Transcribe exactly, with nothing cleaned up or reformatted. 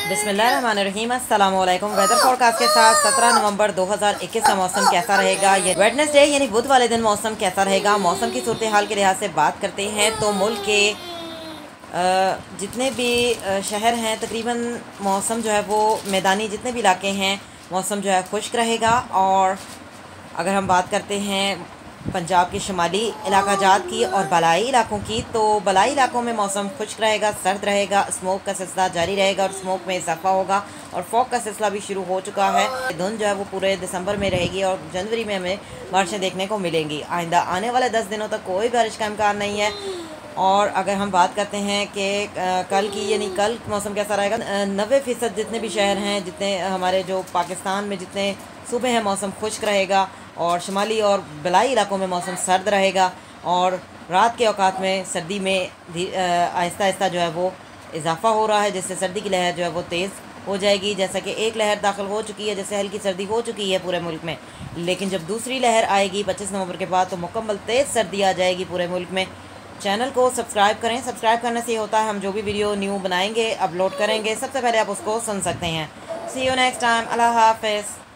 बिस्मिल्लाहिर्रहमानिर्रहीम अस्सलाम वालेकुम। वेदर फोरकास्ट के साथ सत्रह नवंबर दो हज़ार इक्कीस का मौसम कैसा रहेगा, ये वेडनेसडे यानी बुध वाले दिन मौसम कैसा रहेगा। मौसम की सूरत हाल के लिहाज से बात करते हैं तो मुल्क के जितने भी शहर हैं तकरीबन मौसम जो है वो मैदानी जितने भी इलाके हैं मौसम जो है खुश्क रहेगा। और अगर हम बात करते हैं पंजाब के शुमाली इलाका जात की और बलाई इलाकों की, तो बलाई इलाकों में मौसम खुश्क रहेगा, सर्द रहेगा, स्मोक का सिलसिला जारी रहेगा और स्मोक में इजाफा होगा और फॉग का सिलसिला भी शुरू हो चुका है। धुंध जो है वो पूरे दिसंबर में रहेगी और जनवरी में हमें बारिशें देखने को मिलेंगी। आइंदा आने वाले दस दिनों तक कोई बारिश का इम्कान नहीं है। और अगर हम बात करते हैं कि कल की, यानी कल मौसम कैसा रहेगा, नब्बे फ़ीसद जितने भी शहर हैं, जितने हमारे जो पाकिस्तान में जितने सूबे हैं, मौसम खुश्क रहेगा और शुमाली और बलाई इलाकों में मौसम सर्द रहेगा। और रात के औकात में सर्दी में आहिस्ता आहिस्ता जो है वो इजाफा हो रहा है, जिससे सर्दी की लहर जो है वो तेज़ हो जाएगी। जैसा कि एक लहर दाखिल हो चुकी है, जैसे हल्की सर्दी हो चुकी है पूरे मुल्क में, लेकिन जब दूसरी लहर आएगी पच्चीस नवंबर के बाद तो मुकम्मल तेज़ सर्दी आ जाएगी पूरे मुल्क में। चैनल को सब्सक्राइब करें, सब्सक्राइब करने से ये होता है हम जो भी वीडियो न्यू बनाएंगे अपलोड करेंगे सबसे पहले आप उसको सुन सकते हैं। See you next time, Allah हाफ़िज़।